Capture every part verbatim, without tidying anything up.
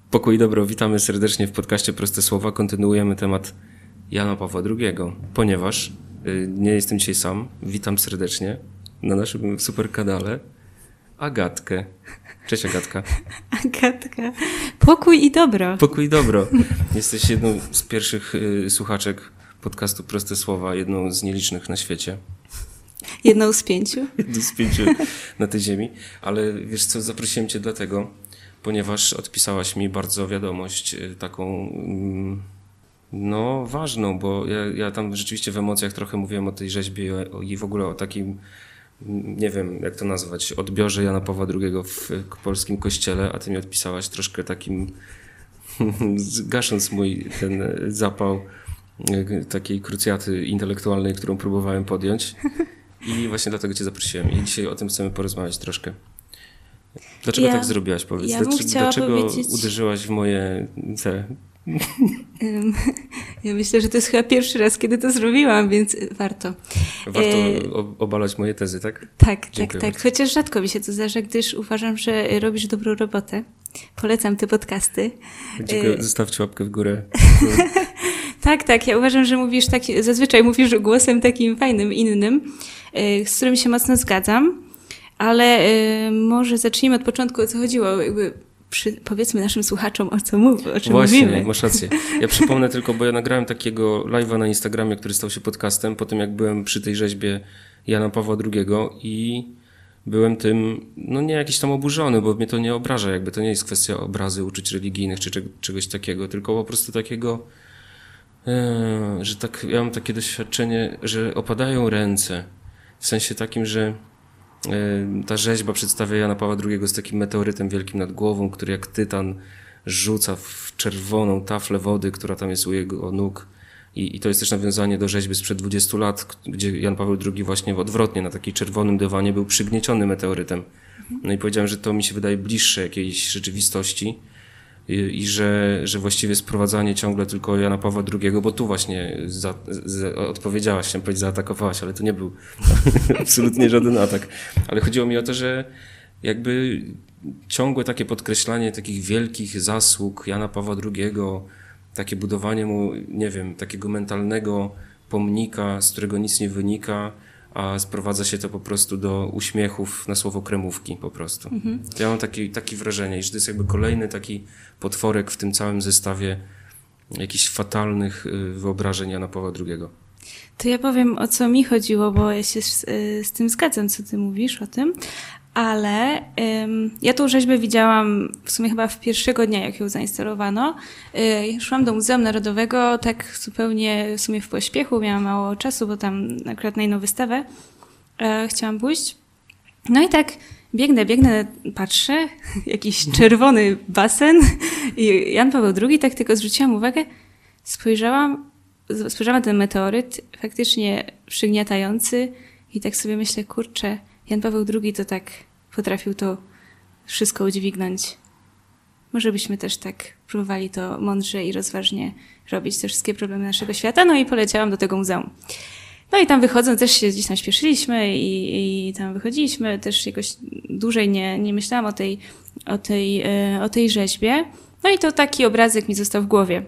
Pokój i dobro, witamy serdecznie w podcaście Proste Słowa. Kontynuujemy temat Jana Pawła drugiego, ponieważ y, nie jestem dzisiaj sam. Witam serdecznie na naszym super kanale Agatkę. Cześć Agatka. Agatka. Pokój i dobro. Pokój i dobro. Jesteś jedną z pierwszych y, słuchaczek podcastu Proste Słowa, jedną z nielicznych na świecie. Jedną z pięciu. Jedną z pięciu na tej ziemi. Ale wiesz co, zaprosiłem cię dlatego, ponieważ odpisałaś mi bardzo wiadomość taką, no ważną, bo ja, ja tam rzeczywiście w emocjach trochę mówiłem o tej rzeźbie i w ogóle o takim, nie wiem jak to nazwać, odbiorze Jana Pawła drugiego w polskim kościele, a ty mi odpisałaś troszkę takim, gasząc mój ten zapał takiej krucjaty intelektualnej, którą próbowałem podjąć. I właśnie dlatego cię zaprosiłem i dzisiaj o tym chcemy porozmawiać troszkę. Dlaczego ja, tak zrobiłaś, powiedz? Ja Dlaczego, dlaczego powiedzieć... uderzyłaś w moje te... Ja myślę, że to jest chyba pierwszy raz, kiedy to zrobiłam, więc warto. Warto e... obalać moje tezy, tak? Tak, Dziękuję tak, tak. Chociaż rzadko mi się to zdarza, gdyż uważam, że robisz dobrą robotę. Polecam te podcasty. Dziękuję. E... Zostawcie łapkę w górę. Tak, tak. Ja uważam, że mówisz tak, zazwyczaj mówisz głosem takim fajnym, innym, z którym się mocno zgadzam. Ale y, może zacznijmy od początku, o co chodziło. Jakby przy, powiedzmy naszym słuchaczom, o co mów, o czym Właśnie, mówimy. Właśnie, masz rację. Ja przypomnę tylko, bo ja nagrałem takiego live'a na Instagramie, który stał się podcastem, po tym jak byłem przy tej rzeźbie Jana Pawła drugiego i byłem tym, no nie jakiś tam oburzony, bo mnie to nie obraża, jakby to nie jest kwestia obrazy uczuć religijnych czy czegoś takiego, tylko po prostu takiego, e, że tak, ja mam takie doświadczenie, że opadają ręce. W sensie takim, że ta rzeźba przedstawia Jana Pawła drugiego z takim meteorytem wielkim nad głową, który jak tytan rzuca w czerwoną taflę wody, która tam jest u jego nóg. I, i to jest też nawiązanie do rzeźby sprzed dwudziestu lat, gdzie Jan Paweł drugi właśnie odwrotnie na takim czerwonym dywanie był przygnieciony meteorytem. No i powiedziałem, że to mi się wydaje bliższe jakiejś rzeczywistości i, i że, że właściwie sprowadzanie ciągle tylko Jana Pawła drugiego, bo tu właśnie za, za, odpowiedziałaś, chciałem powiedzieć, zaatakowałaś, ale to nie był absolutnie żaden atak. Ale chodziło mi o to, że jakby ciągłe takie podkreślanie takich wielkich zasług Jana Pawła drugiego, takie budowanie mu, nie wiem, takiego mentalnego pomnika, z którego nic nie wynika, a sprowadza się to po prostu do uśmiechów na słowo kremówki po prostu. Mhm. Ja mam takie taki wrażenie, że to jest jakby kolejny taki potworek w tym całym zestawie jakichś fatalnych wyobrażeń Jana Pawła drugiego. To ja powiem, o co mi chodziło, bo ja się z, z tym zgadzam, co ty mówisz o tym, ale ym, ja tą rzeźbę widziałam w sumie chyba w pierwszego dnia, jak ją zainstalowano. Yy, szłam do Muzeum Narodowego tak zupełnie w sumie w pośpiechu, miałam mało czasu, bo tam akurat na inną wystawę yy, chciałam pójść. No i tak biegnę, biegnę, patrzę, jakiś czerwony basen i Jan Paweł drugi, tak tylko zwróciłam uwagę, spojrzałam, spojrzałam na ten meteoryt, faktycznie przygniatający i tak sobie myślę, kurczę, Jan Paweł drugi to tak potrafił to wszystko udźwignąć. Może byśmy też tak próbowali to mądrze i rozważnie robić, te wszystkie problemy naszego świata. No i poleciałam do tego muzeum. No i tam wychodząc też się gdzieś tam śpieszyliśmy i, i tam wychodziliśmy. Też jakoś dłużej nie, nie myślałam o tej, o, tej, o tej rzeźbie. No i to taki obrazek mi został w głowie.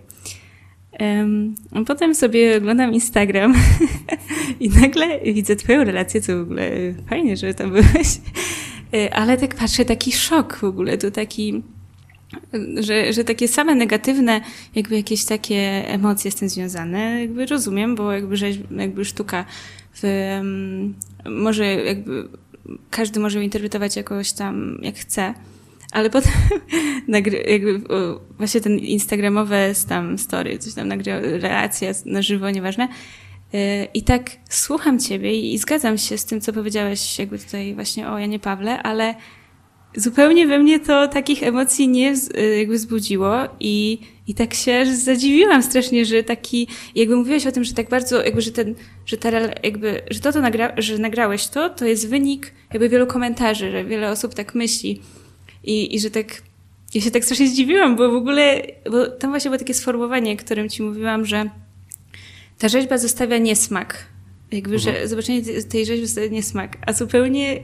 Um, a potem sobie oglądam Instagram i nagle widzę twoją relację, co w ogóle fajnie, że tam byłeś, ale tak patrzę, taki szok w ogóle, to taki, że, że takie same negatywne jakby jakieś takie emocje z tym związane, jakby rozumiem, bo jakby, rzeźba, jakby sztuka w, um, może jakby każdy może ją interpretować jakoś tam jak chce. Ale potem jakby właśnie ten instagramowe tam story, coś tam nagrał, relacja na żywo, nieważne. I tak słucham ciebie i zgadzam się z tym, co powiedziałeś jakby tutaj właśnie o Janie Pawle, ale zupełnie we mnie to takich emocji nie jakby wzbudziło i, i tak się zadziwiłam strasznie, że taki, jakby mówiłeś o tym, że tak bardzo, jakby, że ten, że ta, jakby, że to, to nagra, że nagrałeś to, to jest wynik jakby wielu komentarzy, że wiele osób tak myśli. I, I że tak, ja się tak strasznie zdziwiłam, bo w ogóle, bo tam właśnie było takie sformułowanie, którym ci mówiłam, że ta rzeźba zostawia niesmak. Jakby, mhm. że zobaczenie tej rzeźby zostawia niesmak. A zupełnie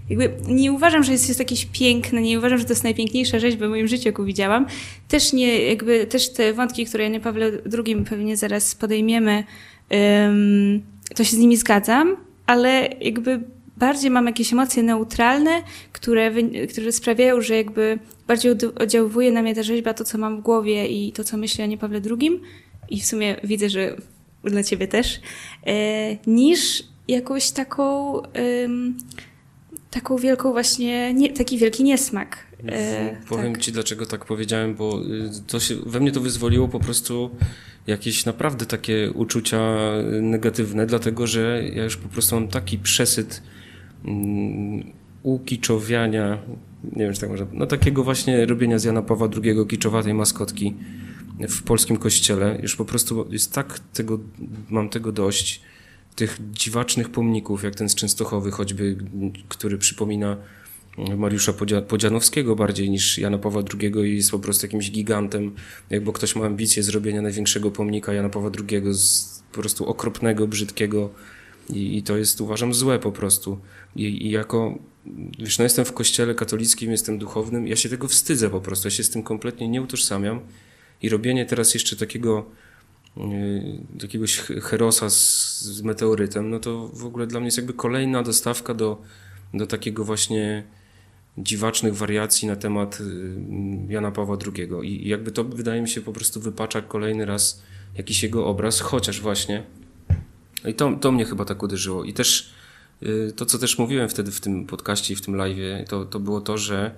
jakby nie uważam, że jest, jest jakieś piękne, nie uważam, że to jest najpiękniejsza rzeźba w moim życiu, jaką widziałam. Też nie, jakby, też te wątki, które Janie Pawle drugim pewnie zaraz podejmiemy, um, to się z nimi zgadzam, ale jakby bardziej mam jakieś emocje neutralne, które, które sprawiają, że jakby bardziej oddziałuje na mnie ta rzeźba, to co mam w głowie i to co myślę o Janie Pawle drugim i w sumie widzę, że dla ciebie też, e, niż jakąś taką um, taką wielką właśnie, nie, taki wielki niesmak. E, Powiem tak. ci, dlaczego tak powiedziałem, bo to się, we mnie to wyzwoliło po prostu jakieś naprawdę takie uczucia negatywne, dlatego że ja już po prostu mam taki przesyt um, ukiczowiania, nie wiem, czy tak można, no takiego właśnie robienia z Jana Pawła drugiego kiczowatej maskotki w polskim kościele. Już po prostu jest tak tego, mam tego dość, tych dziwacznych pomników, jak ten z Częstochowy choćby, który przypomina Mariusza Podzianowskiego bardziej niż Jana Pawła drugiego i jest po prostu jakimś gigantem, jakby ktoś ma ambicję zrobienia największego pomnika Jana Pawła drugiego, z po prostu okropnego, brzydkiego i, i to jest, uważam, złe po prostu. I, i jako, wiesz, no jestem w kościele katolickim, jestem duchownym, ja się tego wstydzę po prostu, ja się z tym kompletnie nie utożsamiam i robienie teraz jeszcze takiego jakiegoś herosa z, z meteorytem, no to w ogóle dla mnie jest jakby kolejna dostawka do, do takiego właśnie dziwacznych wariacji na temat Jana Pawła drugiego. I jakby to, wydaje mi się, po prostu wypacza kolejny raz jakiś jego obraz, chociaż właśnie i to, to mnie chyba tak uderzyło. I też to, co też mówiłem wtedy w tym podcaście i w tym live'ie, to, to było to, że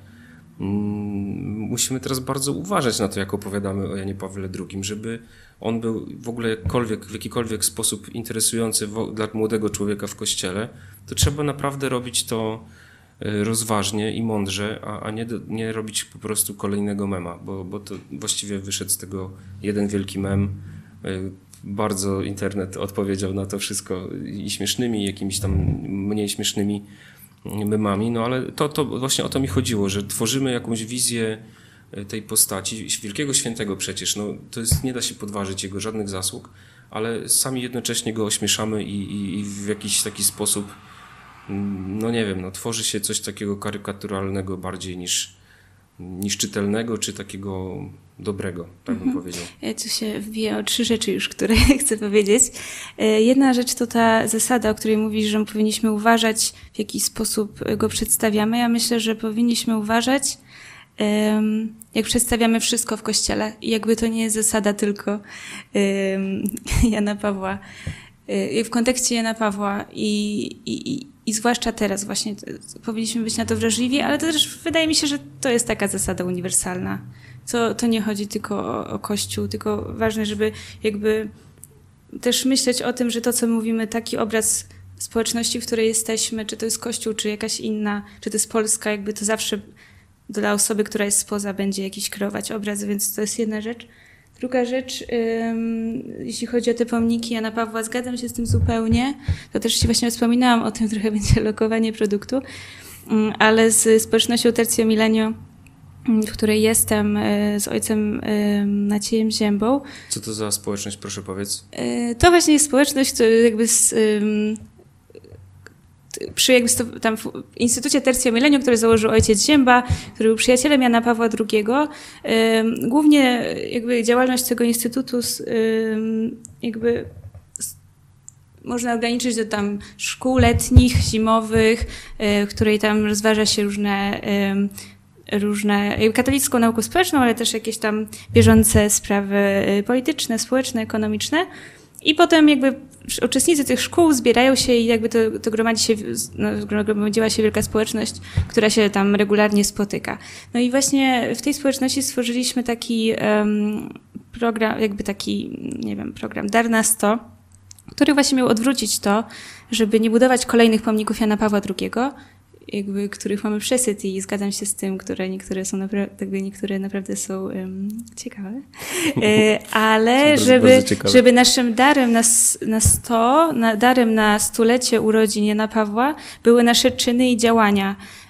musimy teraz bardzo uważać na to, jak opowiadamy o Janie Pawle drugim, żeby on był w ogóle jakkolwiek, w jakikolwiek sposób interesujący dla młodego człowieka w kościele, to trzeba naprawdę robić to rozważnie i mądrze, a, a nie, do, nie robić po prostu kolejnego mema, bo, bo to właściwie wyszedł z tego jeden wielki mem. Bardzo internet odpowiedział na to wszystko i śmiesznymi, i jakimiś tam mniej śmiesznymi memami, no ale to, to właśnie o to mi chodziło, że tworzymy jakąś wizję tej postaci, wielkiego świętego przecież, no to jest, nie da się podważyć jego żadnych zasług, ale sami jednocześnie go ośmieszamy i, i, i w jakiś taki sposób, no nie wiem, no tworzy się coś takiego karykaturalnego bardziej niż, niż czytelnego, czy takiego dobrego, tak bym mhm. powiedział. Ja tu się wbiję o trzy rzeczy już, które chcę powiedzieć. Jedna rzecz to ta zasada, o której mówisz, że powinniśmy uważać, w jaki sposób go przedstawiamy. Ja myślę, że powinniśmy uważać, jak przedstawiamy wszystko w Kościele. I jakby to nie jest zasada tylko Jana Pawła. W kontekście Jana Pawła i, i, i zwłaszcza teraz właśnie powinniśmy być na to wrażliwi, ale to też wydaje mi się, że to jest taka zasada uniwersalna. To, to nie chodzi tylko o, o Kościół, tylko ważne, żeby jakby też myśleć o tym, że to, co mówimy, taki obraz społeczności, w której jesteśmy, czy to jest Kościół, czy jakaś inna, czy to jest Polska, jakby to zawsze dla osoby, która jest spoza, będzie jakiś kreować obraz, więc to jest jedna rzecz. Druga rzecz, ym, jeśli chodzi o te pomniki Jana Pawła, zgadzam się z tym zupełnie. To też ci właśnie wspominałam o tym, trochę będzie lokowanie produktu, ym, ale z społecznością Tercio Milenio, w której jestem, y, z ojcem y, Maciejem Ziębą. Co to za społeczność, proszę powiedz? Y, to właśnie jest społeczność, to jakby z, y, przy jakby sto, tam w Instytucie Tercio Milenio, który założył ojciec Zięba, który był przyjacielem Jana Pawła drugiego. Y, głównie jakby działalność tego instytutu y, jakby można ograniczyć do tam szkół letnich, zimowych, y, w której tam rozważa się różne y, różne, katolicką naukę społeczną, ale też jakieś tam bieżące sprawy polityczne, społeczne, ekonomiczne. I potem jakby uczestnicy tych szkół zbierają się i jakby to, to gromadzi się, no, gromadziła się wielka społeczność, która się tam regularnie spotyka. No i właśnie w tej społeczności stworzyliśmy taki um, program, jakby taki, nie wiem, program Dar na sto, który właśnie miał odwrócić to, żeby nie budować kolejnych pomników Jana Pawła drugiego, jakby, których mamy przesyt i zgadzam się z tym, które niektóre są naprawdę, niektóre naprawdę są um, ciekawe, e, ale bardzo, żeby, bardzo ciekawe. żeby naszym darem na, na sto, na, darem na stulecie urodzin Jana Pawła były nasze czyny i działania,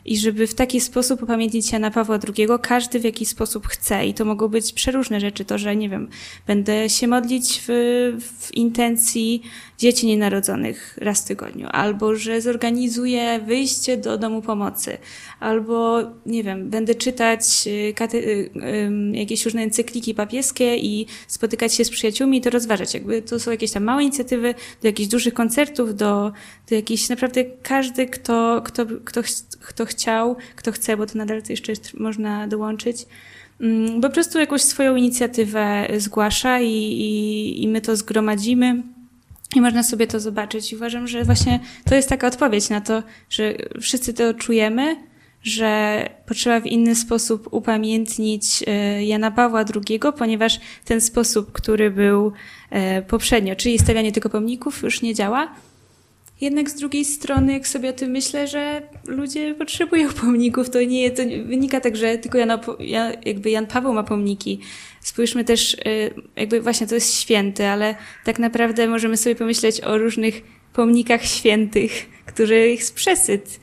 i żeby w taki sposób upamiętnić Jana Pawła drugiego, każdy w jakiś sposób chce i to mogą być przeróżne rzeczy, to, że nie wiem, będę się modlić w, w intencji dzieci nienarodzonych raz w tygodniu, albo że zorganizuję wyjście do domu pomocy, albo nie wiem, będę czytać kate- jakieś różne encykliki papieskie i spotykać się z przyjaciółmi i to rozważać. Jakby to są jakieś tam małe inicjatywy do jakichś dużych koncertów, do, do jakichś naprawdę każdy, kto, kto, kto, kto chciał, kto chce, bo to nadal to jeszcze jest, można dołączyć, po prostu jakąś swoją inicjatywę zgłasza i, i, i my to zgromadzimy. I można sobie to zobaczyć. I uważam, że właśnie to jest taka odpowiedź na to, że wszyscy to czujemy, że potrzeba w inny sposób upamiętnić Jana Pawła drugiego, ponieważ ten sposób, który był poprzednio, czyli stawianie tylko pomników, już nie działa. Jednak z drugiej strony, jak sobie o tym myślę, że ludzie potrzebują pomników, to nie to nie wynika tak, że tylko Jan, jakby Jan Paweł ma pomniki. Spójrzmy też, jakby właśnie to jest święty, ale tak naprawdę możemy sobie pomyśleć o różnych pomnikach świętych, których z przesyt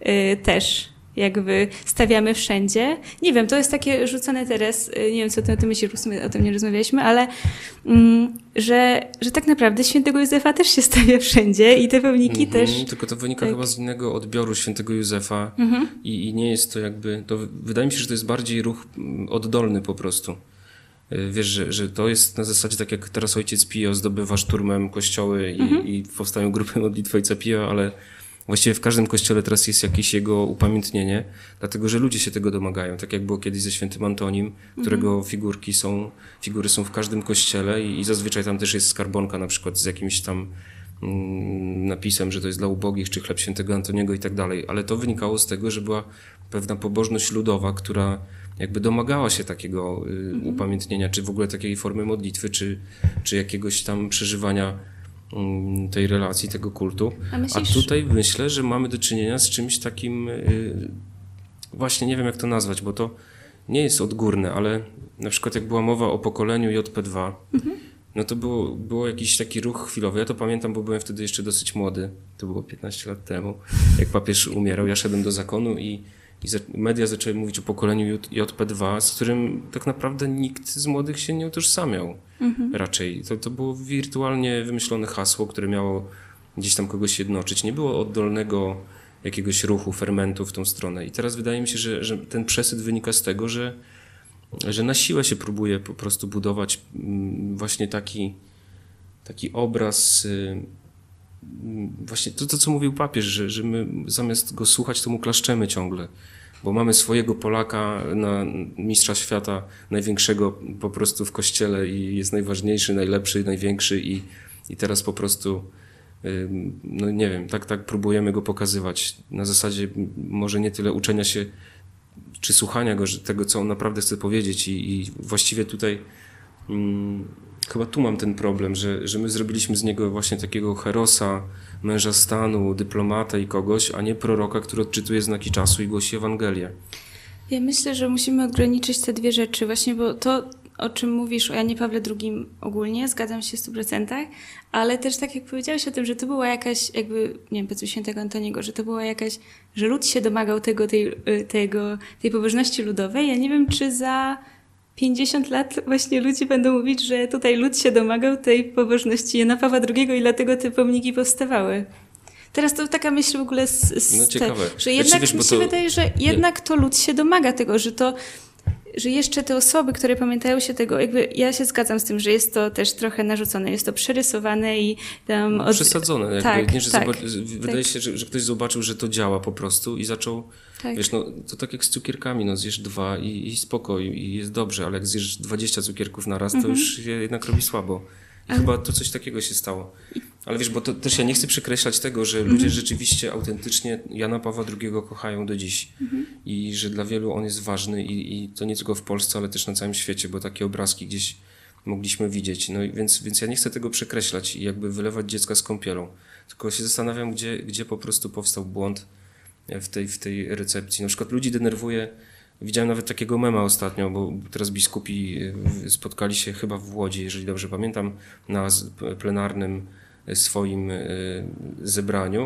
też jakby stawiamy wszędzie. Nie wiem, to jest takie rzucone teraz, nie wiem, co ty o tym myślisz, w sumie o tym nie rozmawialiśmy, ale mm, że, że tak naprawdę świętego Józefa też się stawia wszędzie i te pomniki mm-hmm, też. Tylko to wynika tak. chyba z innego odbioru świętego Józefa mm-hmm. i, i nie jest to jakby, to wydaje mi się, że to jest bardziej ruch oddolny po prostu. Wiesz, że, że to jest na zasadzie tak jak teraz ojciec Pio zdobywa szturmem kościoły i, mm-hmm. i powstają grupy modlitwy ojca Pio, ale właściwie w każdym kościele teraz jest jakieś jego upamiętnienie, dlatego że ludzie się tego domagają, tak jak było kiedyś ze świętym Antonim, którego mm-hmm. figurki są, figury są w każdym kościele i, i zazwyczaj tam też jest skarbonka na przykład z jakimś tam mm, napisem, że to jest dla ubogich, czy chleb świętego Antoniego i tak dalej, ale to wynikało z tego, że była pewna pobożność ludowa, która jakby domagała się takiego y, mm-hmm. upamiętnienia, czy w ogóle takiej formy modlitwy, czy, czy jakiegoś tam przeżywania tej relacji, tego kultu. A, myślisz... A tutaj myślę, że mamy do czynienia z czymś takim, yy, właśnie nie wiem jak to nazwać, bo to nie jest odgórne, ale na przykład jak była mowa o pokoleniu J P dwa, mhm. no to było, było jakiś taki ruch chwilowy. Ja to pamiętam, bo byłem wtedy jeszcze dosyć młody. To było piętnaście lat temu, jak papież umierał. Ja szedłem do zakonu i, i za, media zaczęły mówić o pokoleniu J P dwa, z którym tak naprawdę nikt z młodych się nie utożsamiał. Mhm. Raczej. To, to było wirtualnie wymyślone hasło, które miało gdzieś tam kogoś jednoczyć. Nie było oddolnego jakiegoś ruchu, fermentu w tą stronę. I teraz wydaje mi się, że, że ten przesyt wynika z tego, że, że na siłę się próbuje po prostu budować właśnie taki, taki obraz, właśnie to, to co mówił papież, że, że my zamiast go słuchać, to mu klaszczemy ciągle. Bo mamy swojego Polaka na mistrza świata, największego po prostu w kościele i jest najważniejszy, najlepszy, największy i, i teraz po prostu, no nie wiem, tak, tak próbujemy go pokazywać. Na zasadzie może nie tyle uczenia się czy słuchania go, że tego, co on naprawdę chce powiedzieć i, i właściwie tutaj hmm, chyba tu mam ten problem, że, że my zrobiliśmy z niego właśnie takiego herosa, męża stanu, dyplomata i kogoś, a nie proroka, który odczytuje znaki czasu i głosi Ewangelię. Ja myślę, że musimy ograniczyć te dwie rzeczy właśnie, bo to, o czym mówisz o Janie Pawle drugim ogólnie, zgadzam się w stu procentach, ale też tak jak powiedziałeś o tym, że to była jakaś jakby, nie wiem, powiedzmy świętego Antoniego, że to była jakaś, że lud się domagał tego, tej, tego, tej pobożności ludowej. Ja nie wiem, czy za pięćdziesiąt lat właśnie ludzie będą mówić, że tutaj lud się domagał tej pobożności Jana Pawła drugiego i dlatego te pomniki powstawały. Teraz to taka myśl w ogóle, z, z no ciekawe. Te, że jednak wiesz, mi się to... wydaje, że jednak to lud się domaga tego, że to, że jeszcze te osoby, które pamiętają się tego, jakby ja się zgadzam z tym, że jest to też trochę narzucone, jest to przerysowane i tam... Od... Przesadzone. Jakby, tak, nie, że tak, zobac... Wydaje tak. się, że, że ktoś zobaczył, że to działa po prostu i zaczął, tak. wiesz, no to tak jak z cukierkami, no zjesz dwa i, i spoko, i, i jest dobrze, ale jak zjesz dwadzieścia cukierków na raz, to mhm. już się jednak robi słabo. I ale... chyba to coś takiego się stało. Ale wiesz, bo to też ja nie chcę przekreślać tego, że ludzie mhm. rzeczywiście autentycznie Jana Pawła drugiego kochają do dziś mhm. i że dla wielu on jest ważny i, i to nie tylko w Polsce, ale też na całym świecie, bo takie obrazki gdzieś mogliśmy widzieć. No i więc, więc ja nie chcę tego przekreślać i jakby wylewać dziecka z kąpielą, tylko się zastanawiam, gdzie, gdzie po prostu powstał błąd w tej, w tej recepcji. Na przykład ludzi denerwuje, widziałem nawet takiego mema ostatnio, bo teraz biskupi spotkali się chyba w Łodzi, jeżeli dobrze pamiętam, na plenarnym swoim zebraniu,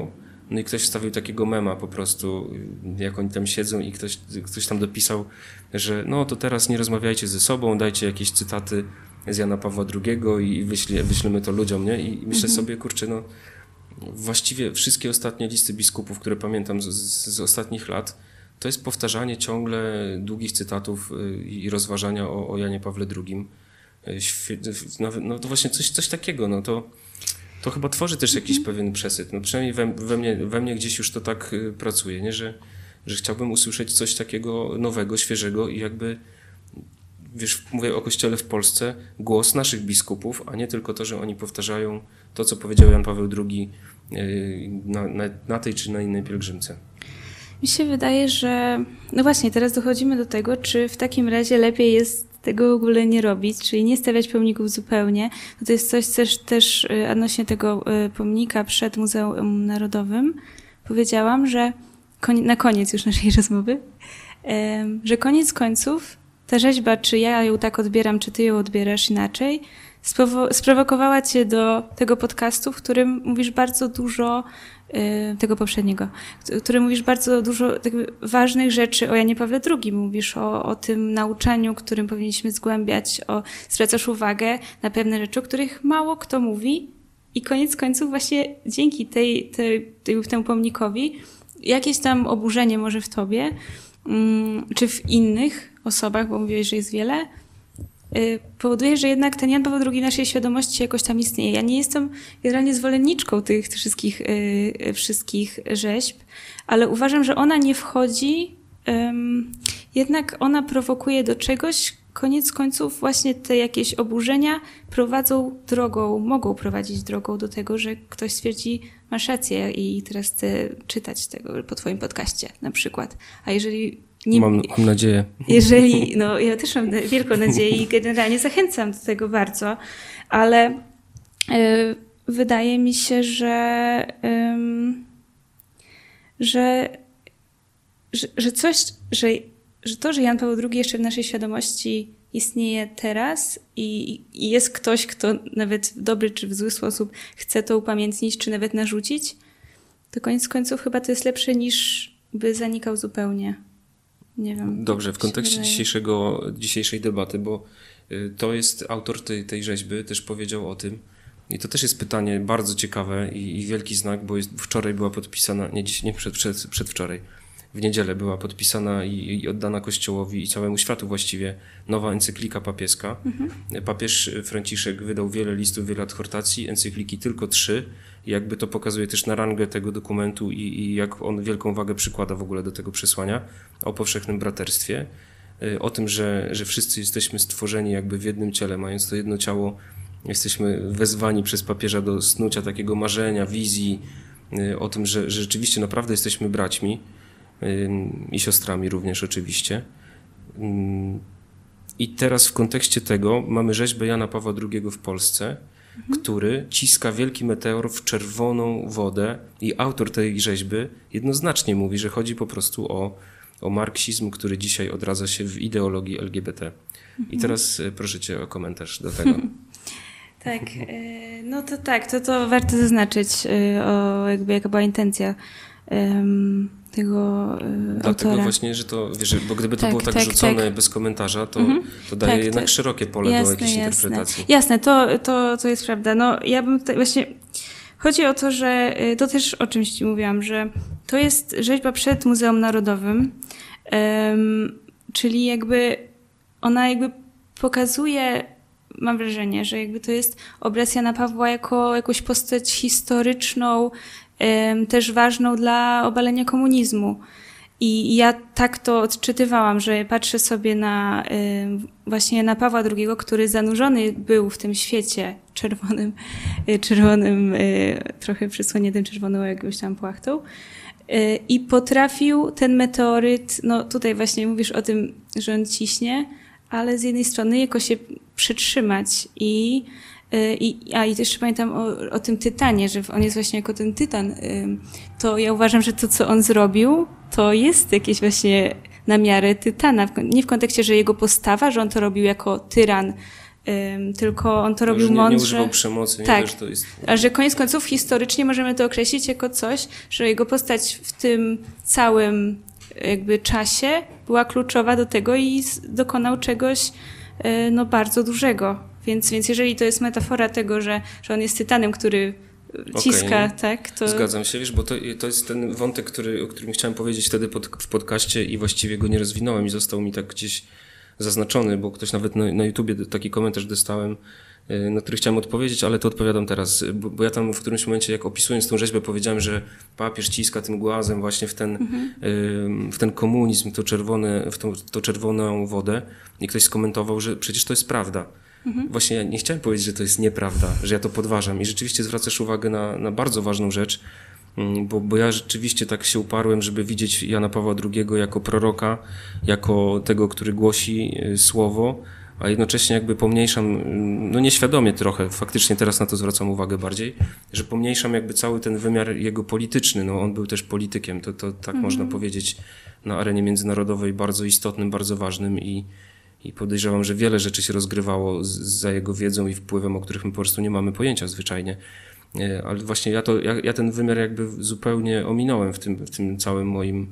No i ktoś wstawił takiego mema po prostu, jak oni tam siedzą i ktoś, ktoś tam dopisał, że no to teraz nie rozmawiajcie ze sobą, dajcie jakieś cytaty z Jana Pawła drugiego i wyślij, wyślemy to ludziom, nie? I myślę mhm. sobie, kurczę, no właściwie wszystkie ostatnie listy biskupów, które pamiętam z, z, z ostatnich lat, to jest powtarzanie ciągle długich cytatów i rozważania o, o Janie Pawle drugim. No to właśnie coś, coś takiego, no to, to chyba tworzy też jakiś mm-hmm. pewien przesyt. No przynajmniej we, we, mnie, we mnie gdzieś już to tak pracuje, nie? Że, że chciałbym usłyszeć coś takiego nowego, świeżego i jakby, wiesz, mówię o Kościele w Polsce, głos naszych biskupów, a nie tylko to, że oni powtarzają to, co powiedział Jan Paweł drugi na, na, na tej czy na innej pielgrzymce. Mi się wydaje, że no właśnie, teraz dochodzimy do tego, czy w takim razie lepiej jest tego w ogóle nie robić, czyli nie stawiać pomników zupełnie. No to jest coś też, też odnośnie tego pomnika przed Muzeum Narodowym. Powiedziałam, że na koniec już naszej rozmowy, że koniec końców ta rzeźba, czy ja ją tak odbieram, czy ty ją odbierasz inaczej, sprowokowała cię do tego podcastu, w którym mówisz bardzo dużo, tego poprzedniego, w którym mówisz bardzo dużo ważnych rzeczy o Janie Pawle drugim. Mówisz o, o tym nauczaniu, którym powinniśmy zgłębiać, o, zwracasz uwagę na pewne rzeczy, o których mało kto mówi i koniec końców właśnie dzięki tej, tej, tej, temu pomnikowi jakieś tam oburzenie może w tobie, czy w innych osobach, bo mówiłeś, że jest wiele, powoduje, że jednak ten Jan Paweł drugi w naszej świadomości jakoś tam istnieje. Ja nie jestem generalnie zwolenniczką tych wszystkich, yy, wszystkich rzeźb, ale uważam, że ona nie wchodzi, ym, jednak ona prowokuje do czegoś. Koniec końców właśnie te jakieś oburzenia prowadzą drogą, mogą prowadzić drogą do tego, że ktoś stwierdzi, masz rację i teraz chcę czytać tego po twoim podcaście na przykład. A jeżeli Nie, mam, mam nadzieję. Jeżeli, no ja też mam wielką nadzieję i generalnie zachęcam do tego bardzo, ale y, wydaje mi się, że, y, że, że, że coś, że, że to, że Jan Paweł drugi jeszcze w naszej świadomości istnieje teraz i, i jest ktoś, kto nawet w dobry czy w zły sposób chce to upamiętnić, czy nawet narzucić, to koniec końców chyba to jest lepsze niż by zanikał zupełnie. Nie wiem. Dobrze, w kontekście dzisiejszego, dzisiejszej debaty, bo to jest autor tej, tej rzeźby, też powiedział o tym i to też jest pytanie bardzo ciekawe i, i wielki znak, bo jest, wczoraj była podpisana, nie dziś, nie przed, przed, przedwczoraj, w niedzielę była podpisana i, i oddana Kościołowi i całemu światu właściwie nowa encyklika papieska. Mhm. Papież Franciszek wydał wiele listów, wiele adhortacji, encykliki tylko trzy. I jakby to pokazuje też na rangę tego dokumentu i, i jak on wielką wagę przykłada w ogóle do tego przesłania o powszechnym braterstwie. O tym, że, że wszyscy jesteśmy stworzeni jakby w jednym ciele, mając to jedno ciało, jesteśmy wezwani przez papieża do snucia takiego marzenia, wizji, o tym, że, że rzeczywiście naprawdę jesteśmy braćmi i siostrami również oczywiście. I teraz w kontekście tego mamy rzeźbę Jana Pawła drugiego w Polsce, mhm. który ciska wielki meteor w czerwoną wodę i autor tej rzeźby jednoznacznie mówi, że chodzi po prostu o, o marksizm, który dzisiaj odradza się w ideologii L G B T. Mhm. I teraz proszę cię o komentarz do tego. Tak, no to tak, to, to warto zaznaczyć, o jakby jaka była intencja um, tego Dlatego autora. właśnie, że to, wiesz, bo gdyby to tak, było tak, tak rzucone tak. bez komentarza, to, mhm. to daje tak, jednak to, szerokie pole jasne, do jakiejś jasne. interpretacji. Jasne, to, to, to jest prawda. No ja bym tutaj właśnie, chodzi o to, że to też o czymś ci mówiłam, że to jest rzeźba przed Muzeum Narodowym, um, czyli jakby ona jakby pokazuje, mam wrażenie, że jakby to jest obraz Jana Pawła jako jakąś postać historyczną, też ważną dla obalenia komunizmu. I ja tak to odczytywałam, że patrzę sobie na właśnie na Pawła drugiego, który zanurzony był w tym świecie czerwonym, czerwonym trochę przysłoniętym czerwoną jakąś tam płachtą i potrafił ten meteoryt, no tutaj właśnie mówisz o tym, że on ciśnie, ale z jednej strony jako się przytrzymać i I, a i też pamiętam o, o tym Tytanie, że on jest właśnie jako ten Tytan. To ja uważam, że to, co on zrobił, to jest jakieś właśnie na miarę Tytana. Nie w kontekście, że jego postawa, że on to robił jako tyran ym, tylko on to No, robił że nie, mądrze. nie używał przemocy, tak. nie wiesz, to jest... A że koniec końców historycznie możemy to określić jako coś, że jego postać w tym całym jakby czasie była kluczowa do tego i dokonał czegoś yy, no, bardzo dużego. Więc, więc jeżeli to jest metafora tego, że, że on jest tytanem, który ciska, okay, tak, to... Zgadzam się, wiesz, bo to, to jest ten wątek, który, o którym chciałem powiedzieć wtedy pod, w podcaście i właściwie go nie rozwinąłem i został mi tak gdzieś zaznaczony, bo ktoś nawet na, na YouTubie taki komentarz dostałem, na który chciałem odpowiedzieć, ale to odpowiadam teraz, bo, bo ja tam w którymś momencie, jak opisując tą rzeźbę, powiedziałem, że papież ciska tym głazem właśnie w ten, mhm. w ten komunizm, to czerwone, w tą, to czerwoną wodę i ktoś skomentował, że przecież to jest prawda. Mhm. Właśnie ja nie chciałem powiedzieć, że to jest nieprawda, że ja to podważam i rzeczywiście zwracasz uwagę na, na bardzo ważną rzecz, bo, bo ja rzeczywiście tak się uparłem, żeby widzieć Jana Pawła drugiego jako proroka, jako tego, który głosi słowo, a jednocześnie jakby pomniejszam, no nieświadomie trochę, faktycznie teraz na to zwracam uwagę bardziej, że pomniejszam jakby cały ten wymiar jego polityczny, no on był też politykiem, to, to tak mhm. można powiedzieć na arenie międzynarodowej bardzo istotnym, bardzo ważnym i I podejrzewam, że wiele rzeczy się rozgrywało z, za jego wiedzą i wpływem, o których my po prostu nie mamy pojęcia zwyczajnie. Ale właśnie ja, to, ja, ja ten wymiar jakby zupełnie ominąłem w tym, w tym całym moim,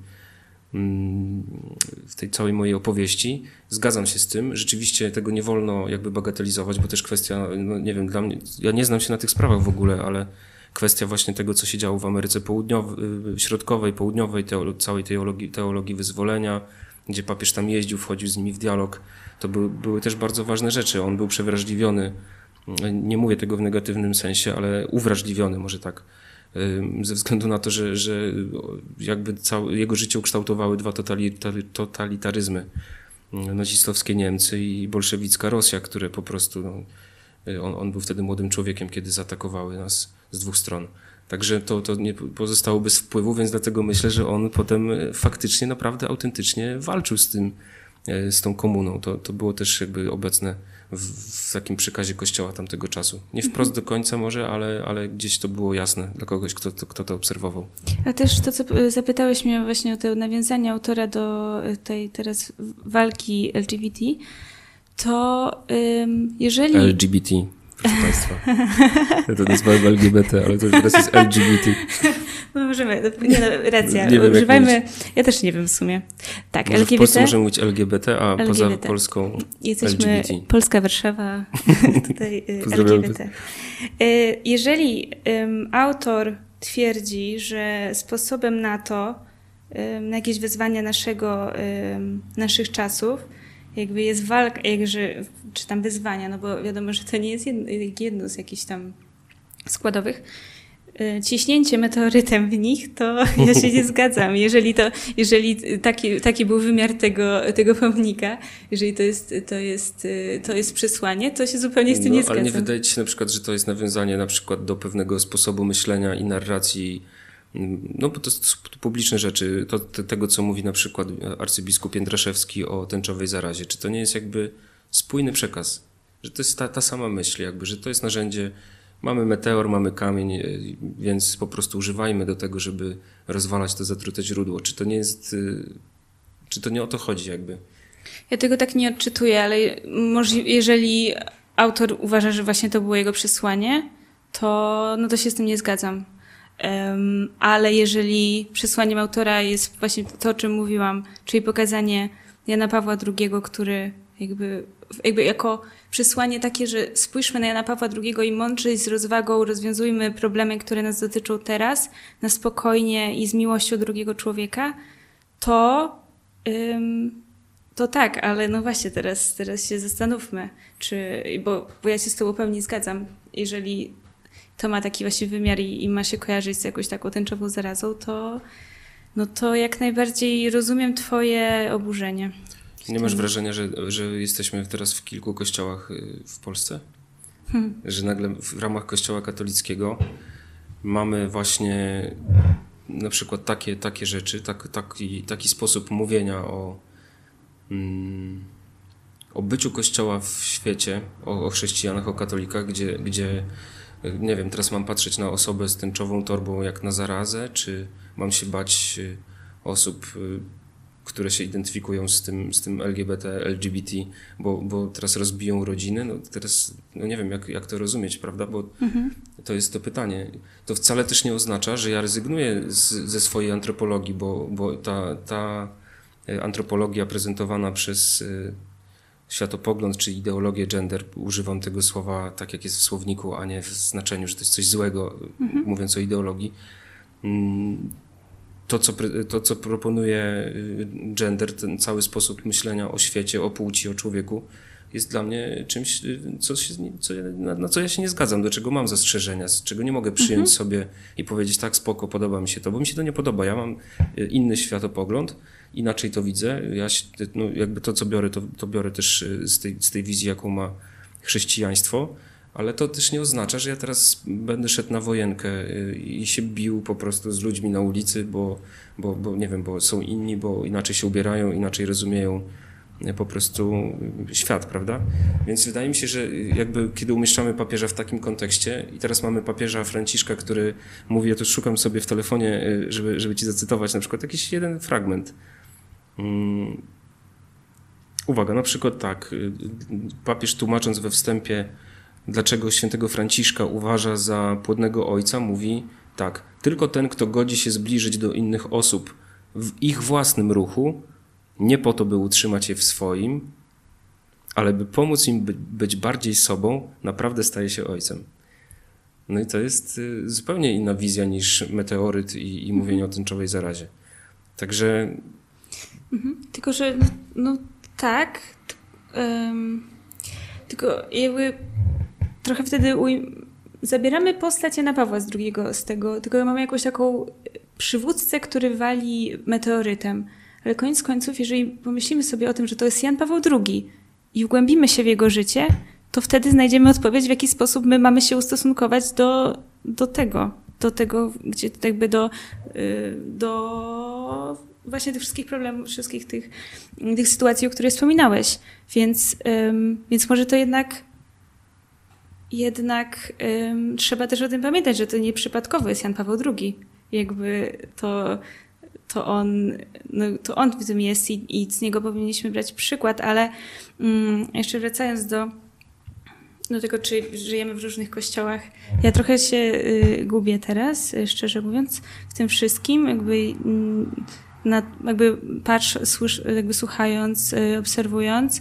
w tej całej mojej opowieści. Zgadzam się z tym. Rzeczywiście tego nie wolno jakby bagatelizować, bo też kwestia, no nie wiem, dla mnie, ja nie znam się na tych sprawach w ogóle, ale kwestia właśnie tego, co się działo w Ameryce Południowej, Środkowej, Południowej, teolo, całej teologii, teologii wyzwolenia, gdzie papież tam jeździł, wchodził z nimi w dialog, to były, były też bardzo ważne rzeczy. On był przewrażliwiony, nie mówię tego w negatywnym sensie, ale uwrażliwiony może tak, ze względu na to, że, że jakby całe, jego życie ukształtowały dwa totalitaryzmy. Nazistowskie Niemcy i bolszewicka Rosja, które po prostu, no, on, on był wtedy młodym człowiekiem, kiedy zaatakowały nas z dwóch stron. Także to, to nie pozostało bez wpływu, więc dlatego myślę, że on potem faktycznie, naprawdę autentycznie walczył z tym, z tą komuną. To, to było też jakby obecne w, w takim przekazie Kościoła tamtego czasu. Nie wprost do końca może, ale, ale gdzieś to było jasne dla kogoś, kto to, kto to obserwował. A też to, co zapytałeś mnie właśnie o to nawiązanie autora do tej teraz walki L G B T, to um, jeżeli... L G B T. Proszę Państwa. Ja to nazwałem L G B T, ale to już teraz jest L G B T. No możemy, nie no, racja. Nie wiem, używajmy, ja też nie wiem w sumie. Tak, Może L G B T. W Polsce możemy mówić L G B T, a L G B T. Poza Polską jesteśmy L G B T. Polska Warszawa, tutaj L G B T. Jeżeli um, autor twierdzi, że sposobem na to, um, na jakieś wyzwania naszego, um, naszych czasów, jakby jest walka, jakże, czy tam wyzwania, no bo wiadomo, że to nie jest jedno, jedno z jakichś tam składowych. Ciśnięcie meteorytem w nich, to ja się nie zgadzam. Jeżeli to, jeżeli taki, taki był wymiar tego, tego pomnika, jeżeli to jest, to jest, to jest przesłanie, to się zupełnie z tym no, nie zgadzam. Ale nie wydaje ci się na przykład, że to jest nawiązanie na przykład do pewnego sposobu myślenia i narracji, no bo to są publiczne rzeczy, to, to, tego co mówi na przykład arcybiskup Jędraszewski o tęczowej zarazie. Czy to nie jest jakby spójny przekaz? Że to jest ta, ta sama myśl jakby, że to jest narzędzie. Mamy meteor, mamy kamień, więc po prostu używajmy do tego, żeby rozwalać to zatrute źródło. Czy to nie jest, czy to nie o to chodzi jakby? Ja tego tak nie odczytuję, ale jeżeli autor uważa, że właśnie to było jego przesłanie, to, no to się z tym nie zgadzam. Um, ale jeżeli przesłaniem autora jest właśnie to, o czym mówiłam, czyli pokazanie Jana Pawła drugiego, który jakby, jakby jako przesłanie takie, że spójrzmy na Jana Pawła drugiego i mądrze i z rozwagą rozwiązujmy problemy, które nas dotyczą teraz, na spokojnie i z miłością drugiego człowieka, to, ym, to tak, ale no właśnie teraz, teraz się zastanówmy, czy, bo, bo ja się z tobą pełni zgadzam, jeżeli to ma taki właśnie wymiar i, i ma się kojarzyć z jakąś taką tęczową zarazą, to, no to jak najbardziej rozumiem twoje oburzenie. Nie masz wrażenia, że, że jesteśmy teraz w kilku kościołach w Polsce? Hmm. Że nagle w ramach kościoła katolickiego mamy właśnie na przykład takie, takie rzeczy, tak, taki, taki sposób mówienia o, mm, o byciu kościoła w świecie, o, o chrześcijanach, o katolikach, gdzie, gdzie nie wiem, teraz mam patrzeć na osobę z tęczową torbą jak na zarazę, czy mam się bać osób, które się identyfikują z tym, z tym L G B T, L G B T, bo, bo teraz rozbiją rodziny, no teraz no nie wiem, jak, jak to rozumieć, prawda, bo mhm. to jest to pytanie. To wcale też nie oznacza, że ja rezygnuję z, ze swojej antropologii, bo, bo ta, ta antropologia prezentowana przez światopogląd czy ideologię gender, używam tego słowa tak, jak jest w słowniku, a nie w znaczeniu, że to jest coś złego, mhm. mówiąc o ideologii. To co, to, co proponuje gender, ten cały sposób myślenia o świecie, o płci, o człowieku, jest dla mnie czymś, co się, co, na, na co ja się nie zgadzam, do czego mam zastrzeżenia, z czego nie mogę przyjąć mhm. sobie i powiedzieć tak, spoko, podoba mi się to, bo mi się to nie podoba. Ja mam inny światopogląd, inaczej to widzę. Ja no, jakby to, co biorę, to, to biorę też z tej, z tej wizji, jaką ma chrześcijaństwo, ale to też nie oznacza, że ja teraz będę szedł na wojenkę i się bił po prostu z ludźmi na ulicy, bo, bo, bo nie wiem, bo są inni, bo inaczej się ubierają, inaczej rozumieją po prostu świat, prawda? Więc wydaje mi się, że jakby kiedy umieszczamy papieża w takim kontekście i teraz mamy papieża Franciszka, który mówi, ja tu szukam sobie w telefonie, żeby, żeby ci zacytować na przykład jakiś jeden fragment. Hmm. Uwaga, na przykład tak, papież tłumacząc we wstępie, dlaczego świętego Franciszka uważa za płodnego ojca, mówi tak, tylko ten, kto godzi się zbliżyć do innych osób w ich własnym ruchu, nie po to, by utrzymać je w swoim, ale by pomóc im by, być bardziej sobą, naprawdę staje się ojcem. No i to jest zupełnie inna wizja niż meteoryt i, i mówienie o tęczowej zarazie. Także... Mhm. Tylko, że no, no tak, um, tylko jakby trochę wtedy uj- zabieramy postać Jana Pawła drugiego z tego, tylko mamy jakąś taką przywódcę, który wali meteorytem. Ale koniec końców, jeżeli pomyślimy sobie o tym, że to jest Jan Paweł drugi i wgłębimy się w jego życie, to wtedy znajdziemy odpowiedź, w jaki sposób my mamy się ustosunkować do, do tego, do tego, gdzie jakby do, do właśnie tych wszystkich problemów, wszystkich tych, tych sytuacji, o których wspominałeś. Więc, um, więc może to jednak jednak um, trzeba też o tym pamiętać, że to nieprzypadkowo jest Jan Paweł drugi. Jakby to to on, no, to on w tym jest i, i z niego powinniśmy brać przykład, ale mm, jeszcze wracając do, do tego, czy żyjemy w różnych kościołach, ja trochę się y, gubię teraz, y, szczerze mówiąc, w tym wszystkim, jakby, y, na, jakby patrz, słysz, jakby słuchając, y, obserwując, y,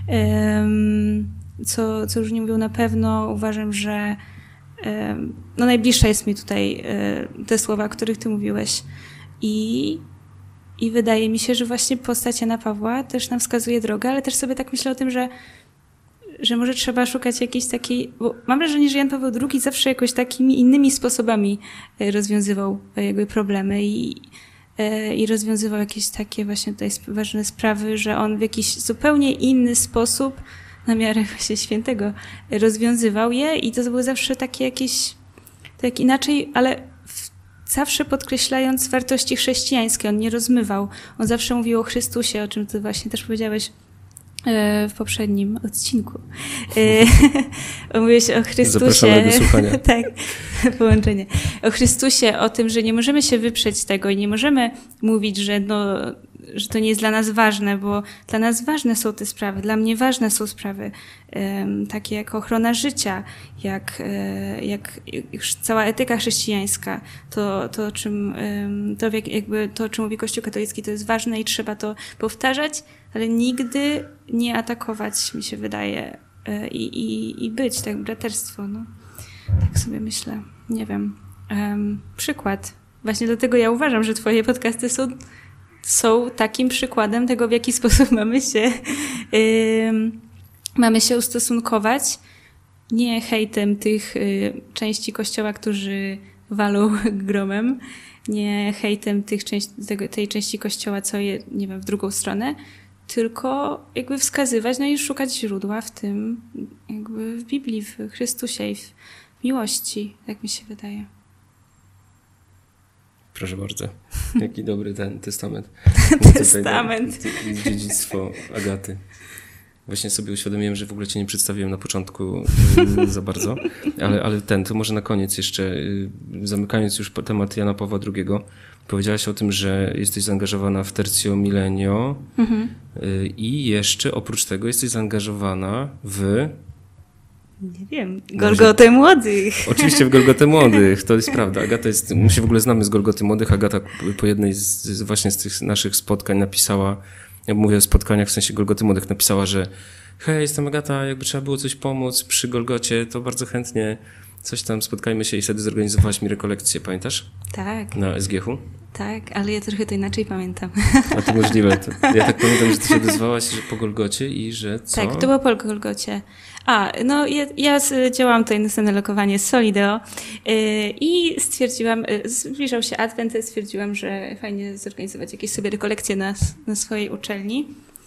co, co różni mówią, na pewno uważam, że y, no najbliższe jest mi tutaj y, te słowa, o których ty mówiłeś. I, I wydaje mi się, że właśnie postać Jana Pawła też nam wskazuje drogę, ale też sobie tak myślę o tym, że, że może trzeba szukać jakiejś takiej... Bo mam wrażenie, że Jan Paweł drugi zawsze jakoś takimi innymi sposobami rozwiązywał jakby problemy i, i rozwiązywał jakieś takie właśnie tutaj ważne sprawy, że on w jakiś zupełnie inny sposób, na miarę właśnie świętego, rozwiązywał je i to były zawsze takie jakieś... tak inaczej, ale... zawsze podkreślając wartości chrześcijańskie. On nie rozmywał. On zawsze mówił o Chrystusie, o czym ty właśnie też powiedziałeś w poprzednim odcinku. Mówiłeś o Chrystusie. Zapraszamy do słuchania. Tak, połączenie. O Chrystusie, o tym, że nie możemy się wyprzeć tego i nie możemy mówić, że, no, że to nie jest dla nas ważne, bo dla nas ważne są te sprawy. Dla mnie ważne są sprawy um, takie jak ochrona życia, jak, jak, jak cała etyka chrześcijańska. To, to, o czym, um, to, jakby, to, o czym mówi Kościół katolicki, to jest ważne i trzeba to powtarzać, ale nigdy nie atakować, mi się wydaje, i, i, i być, tak, braterstwo, no. Tak sobie myślę, nie wiem. Um, przykład. Właśnie dlatego ja uważam, że twoje podcasty są, są takim przykładem tego, w jaki sposób mamy się, um, mamy się ustosunkować. Nie hejtem tych y, części Kościoła, którzy walą gromem, nie hejtem tych części, tego, tej części Kościoła, co je, nie wiem, w drugą stronę, tylko jakby wskazywać, no i szukać źródła w tym, jakby w Biblii, w Chrystusie i w miłości, tak mi się wydaje. Proszę bardzo. Jaki dobry ten testament. Testament. Tutaj, dziedzictwo Agaty. Właśnie sobie uświadomiłem, że w ogóle cię nie przedstawiłem na początku za bardzo, ale, ale ten, to może na koniec jeszcze, zamykając już temat Jana Pawła drugiego, powiedziałaś o tym, że jesteś zaangażowana w Tertio Millennio mhm. i jeszcze oprócz tego jesteś zaangażowana w... Nie wiem, Golgotę Młodych. Oczywiście w Golgotę Młodych, to jest prawda. Agata jest, my się w ogóle znamy z Golgoty Młodych. Agata po jednej z właśnie z tych naszych spotkań napisała, ja mówię o spotkaniach w sensie Golgoty Młodych, napisała, że hej, jestem Agata, jakby trzeba było coś pomóc przy Golgocie, to bardzo chętnie coś tam, spotkajmy się i wtedy zorganizowałaś mi rekolekcję, pamiętasz? Tak. Na S G H-u? Tak, ale ja trochę to inaczej pamiętam. A to możliwe. To, ja tak pamiętam, że ty się odezwałaś że po Golgocie i że co? Tak, to było po Golgocie. A, no ja, ja działałam tutaj na lokowanie z Solideo yy, i stwierdziłam, yy, zbliżał się Adwent, stwierdziłam, że fajnie zorganizować jakieś sobie rekolekcje na, na swojej uczelni.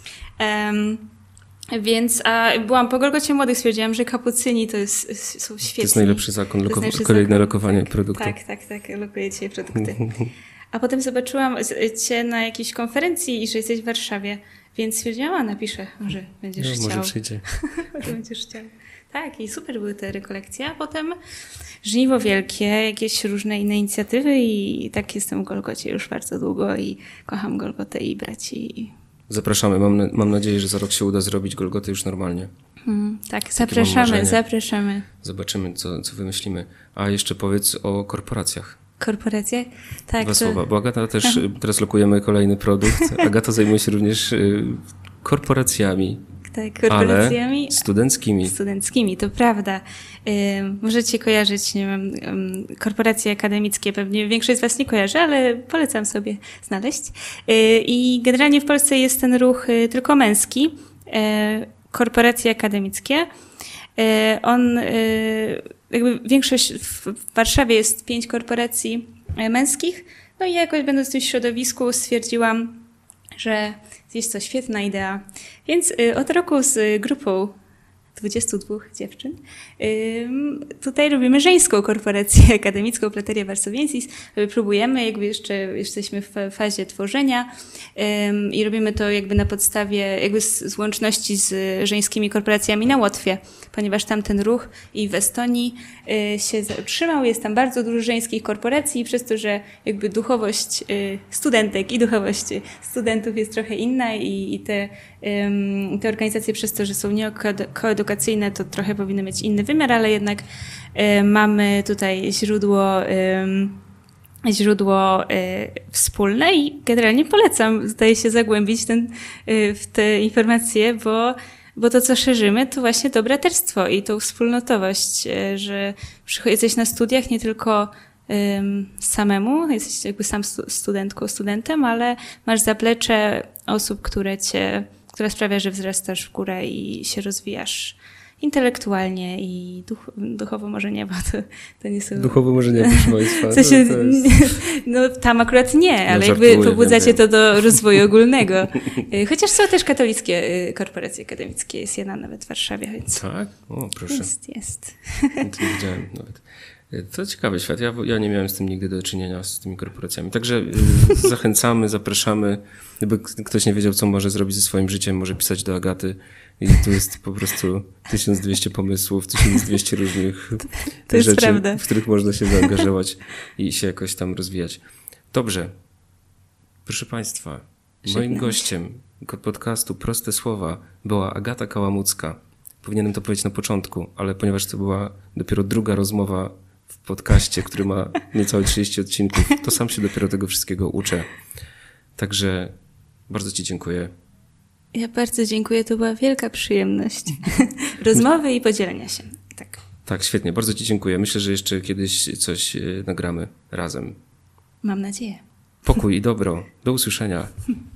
Um, Więc a byłam po Golgocie Młodych, stwierdziłam, że kapucyni to jest, są świetni. To jest najlepszy zakon, loko- najlepszy kolejne zakon. Lokowanie produktu. Tak, tak, tak, lokuję dzisiaj produkty. A potem zobaczyłam cię na jakiejś konferencji i że jesteś w Warszawie, więc stwierdziłam, a napiszę, może będziesz no, chciał. Może przyjdzie. Może będziesz chciał. Tak, i super były te rekolekcje, a potem Żniwo Wielkie, jakieś różne inne inicjatywy i tak jestem w Golgocie już bardzo długo i kocham Golgotę i braci. Zapraszamy. Mam, mam nadzieję, że za rok się uda zrobić Golgotę już normalnie. Hmm, tak, zapraszamy, zapraszamy. Zobaczymy, co, co wymyślimy. A jeszcze powiedz o korporacjach. Korporacje? Tak. Dwa to... słowa, bo Agata też, teraz lokujemy kolejny produkt. Agata zajmuje się również korporacjami. Tak, korporacjami. Ale studenckimi. Studenckimi, to prawda. Yy, możecie kojarzyć, nie wiem, yy, korporacje akademickie, pewnie większość z was nie kojarzy, ale polecam sobie znaleźć. Yy, I generalnie w Polsce jest ten ruch yy, tylko męski, yy, korporacje akademickie. Yy, on, yy, jakby większość w, w Warszawie jest pięć korporacji yy, męskich, no i jakoś będąc w tym środowisku stwierdziłam, że jest to świetna idea. Więc y, od roku z grupą dwudziestu dwóch dziewczyn y, tutaj robimy żeńską korporację akademicką Plateria Varsoviensis. Próbujemy, jakby jeszcze jesteśmy w fazie tworzenia y, i robimy to jakby na podstawie jakby z, z łączności z żeńskimi korporacjami na Łotwie, ponieważ tam ten ruch i w Estonii y, się utrzymał. Jest tam bardzo dużo żeńskich korporacji i przez to, że jakby duchowość y, studentek i duchowość studentów jest trochę inna i, i te, y, te organizacje przez to, że są niekoedukacyjne, to trochę powinny mieć inny wymiar, ale jednak y, mamy tutaj źródło y, źródło y, wspólne i generalnie polecam, zdaje się, zagłębić ten, y, w te informacje, bo Bo to, co szerzymy, to właśnie to braterstwo i tą wspólnotowość, że jesteś na studiach nie tylko um, samemu, jesteś jakby sam studentką, studentem, ale masz zaplecze osób, które cię, która sprawia, że wzrastasz w górę i się rozwijasz intelektualnie i duch, duchowo może nie, bo to, to nie są... Duchowo może nie, proszę Państwa. Co się, to jest... No tam akurat nie, ale no, jakby pobudzacie to do rozwoju ogólnego. Chociaż są też katolickie korporacje akademickie, jest jedna nawet w Warszawie. Więc... Tak? O, proszę. Jest, jest. To nie widziałem nawet. To ciekawy świat. Ja, ja nie miałem z tym nigdy do czynienia, z tymi korporacjami. Także y, zachęcamy, zapraszamy. Gdyby ktoś nie wiedział, co może zrobić ze swoim życiem, może pisać do Agaty. I tu jest po prostu tysiąc dwieście pomysłów, tysiąc dwieście różnych to rzeczy, prawda. w których można się zaangażować i się jakoś tam rozwijać. Dobrze. Proszę Państwa, moim gościem podcastu Proste Słowa była Agata Kałamucka. Powinienem to powiedzieć na początku, ale ponieważ to była dopiero druga rozmowa w podcaście, który ma niecałe trzydzieści odcinków, to sam się dopiero tego wszystkiego uczę. Także bardzo Ci dziękuję. Ja bardzo dziękuję, to była wielka przyjemność rozmowy i podzielenia się. Tak. Tak, świetnie, bardzo Ci dziękuję. Myślę, że jeszcze kiedyś coś nagramy razem. Mam nadzieję. Pokój i dobro. Do usłyszenia.